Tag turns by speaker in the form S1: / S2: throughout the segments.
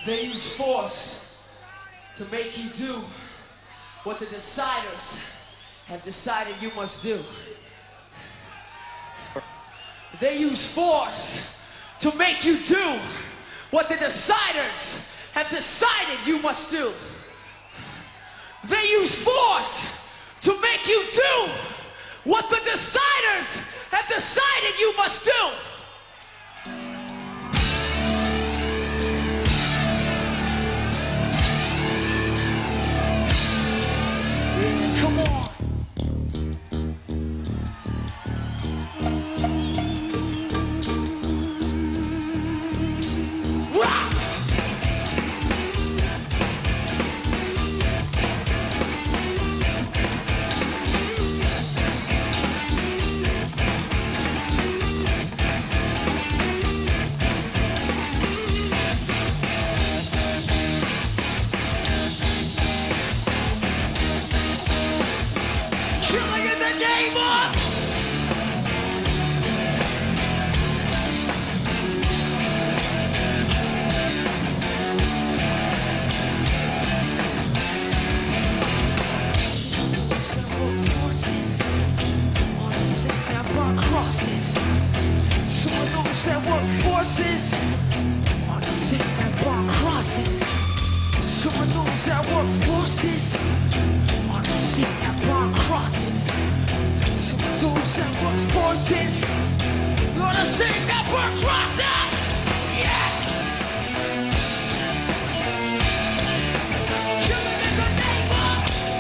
S1: They use force to make you do what the deciders have decided you must do. They use force to make you do what the deciders have decided you must do. They use force to make you do what the deciders have decided you must do. Come on. Rock. Killing in the name of forces on the scene that burn crosses. Some of those that work forces on the scene that burn crosses. Some of those that work forces on the scene that burn crosses. Some of those that work forces on the scene that burn crosses. Yeah. Killing in the name of.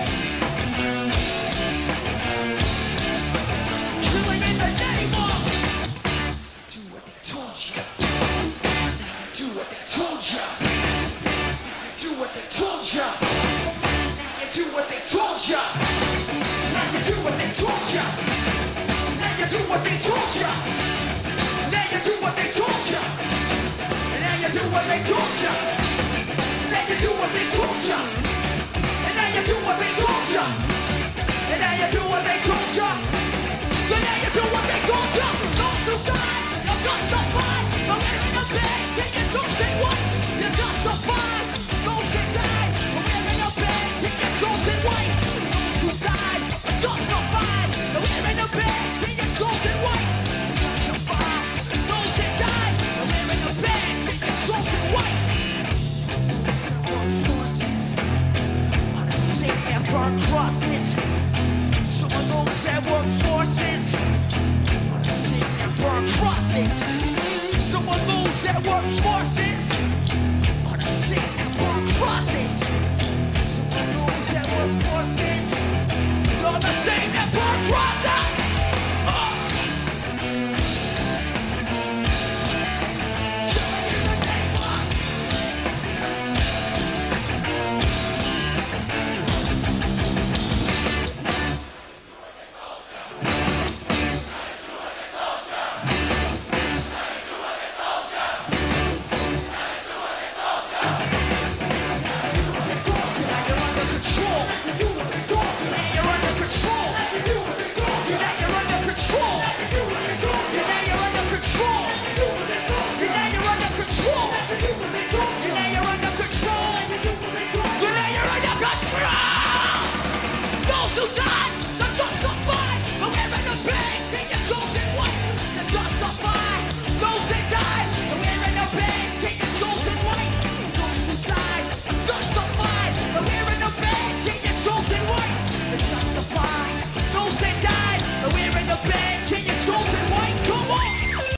S1: Killing in the name of. Do what they told you. Do what they told you. Do what they told you. Now you do what they told you. Now you do what they told you. Now you do what they told you. Now you do what they told you. Now you do what they told you. Now you do what they told you. And now you do what they told you. And now you do what they told you. And now you do what they told you. Those who died, you're justified. Believe in the thing, can you do they want? You're justified.